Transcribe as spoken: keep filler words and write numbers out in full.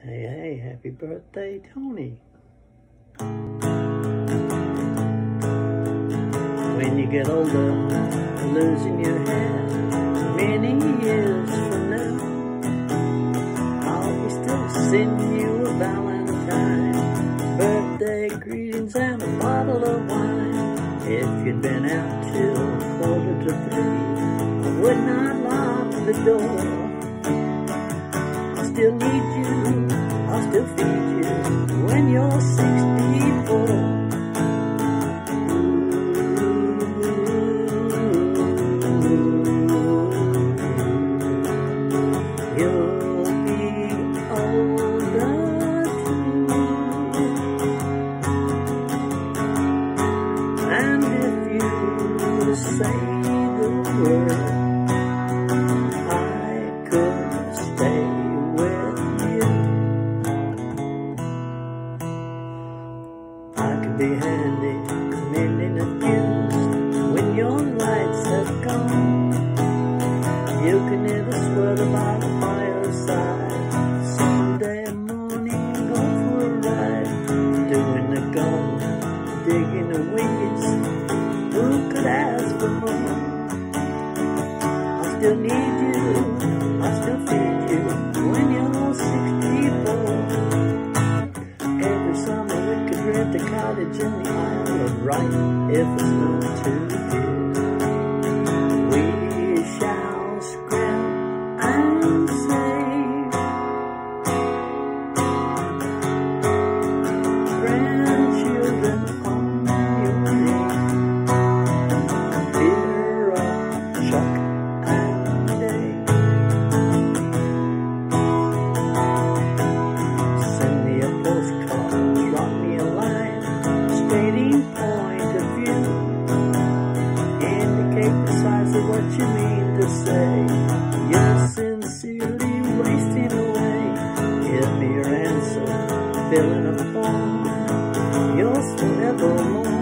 Hey, hey, happy birthday, Tony. When you get older, losing your hair, many years from now, I'll be still sending you a valentine, birthday greetings and a bottle of wine. If you'd been out till quarter to three, I would not lock the door. I'll still need you, I'll still feed you when you're sixty-four. You'll be older too, and if you say the word, I could stay with you. I could be handy, mending a fuse when your lights have gone. You can hear the swirl by the fireside. Sunday morning, go for a ride, doing the gun, digging the weeds. Who could ask for more? I still need you, I still feed you when you're sixty-four. Every summer we could rent a cottage in the Isle of Wight if it's not too dear. We shall scrimp and save, grandchildren on your knee, dear old Chuck and Dave. Send me a postcard, drop me a line, stating point of view, indicate precisely what you mean to say. You're sincerely wasting away. Give me your answer, fill in a form. Yours forevermore.